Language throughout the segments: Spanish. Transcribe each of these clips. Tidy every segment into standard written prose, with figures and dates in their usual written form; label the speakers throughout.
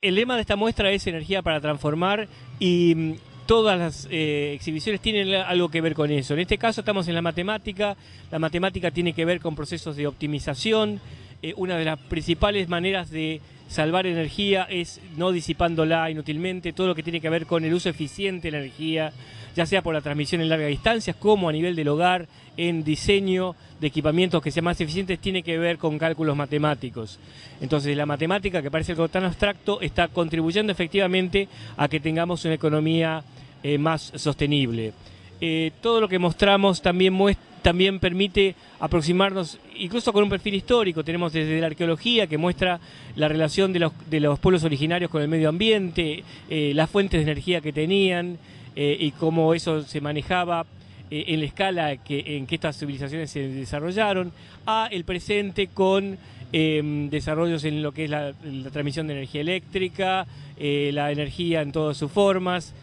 Speaker 1: El lema de esta muestra es energía para transformar y todas las exhibiciones tienen algo que ver con eso. En este caso estamos en la matemática tiene que ver con procesos de optimización. Una de las principales maneras de salvar energía es no disipándola inútilmente, todo lo que tiene que ver con el uso eficiente de la energía, ya sea por la transmisión en largas distancias como a nivel del hogar, en diseño de equipamientos que sean más eficientes, tiene que ver con cálculos matemáticos. Entonces la matemática, que parece algo tan abstracto, está contribuyendo efectivamente a que tengamos una economía más sostenible. Todo lo que mostramos también permite aproximarnos incluso con un perfil histórico. Tenemos desde la arqueología, que muestra la relación de los pueblos originarios con el medio ambiente, las fuentes de energía que tenían y cómo eso se manejaba en la escala en que estas civilizaciones se desarrollaron, a el presente con desarrollos en lo que es la transmisión de energía eléctrica, la energía en todas sus formas,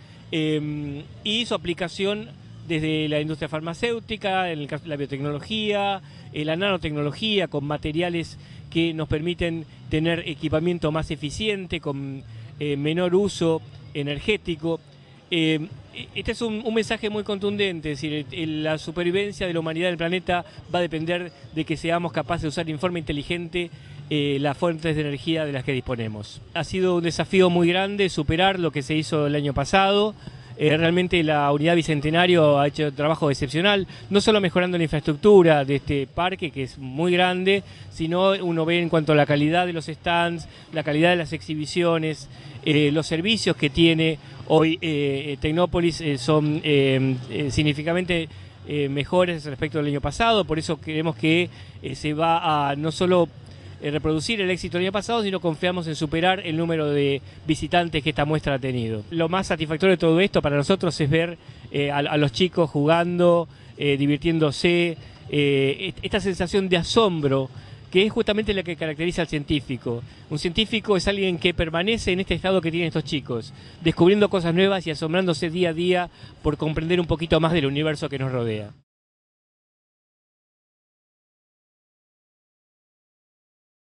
Speaker 1: y su aplicación desde la industria farmacéutica, en el caso de la biotecnología, la nanotecnología, con materiales que nos permiten tener equipamiento más eficiente, con menor uso energético. Este es un mensaje muy contundente, es decir, la supervivencia de la humanidad del planeta va a depender de que seamos capaces de usar en forma inteligente las fuentes de energía de las que disponemos. Ha sido un desafío muy grande superar lo que se hizo el año pasado. Realmente la Unidad Bicentenario ha hecho un trabajo excepcional, no solo mejorando la infraestructura de este parque, que es muy grande, sino uno ve en cuanto a la calidad de los stands, la calidad de las exhibiciones, los servicios que tiene hoy Tecnópolis son significativamente mejores respecto al año pasado. Por eso creemos que se va a no solo reproducir el éxito del año pasado, sino confiamos en superar el número de visitantes que esta muestra ha tenido. Lo más satisfactorio de todo esto para nosotros es ver a los chicos jugando, divirtiéndose, esta sensación de asombro, que es justamente la que caracteriza al científico. Un científico es alguien que permanece en este estado que tienen estos chicos, descubriendo cosas nuevas y asombrándose día a día por comprender un poquito más del universo que nos rodea.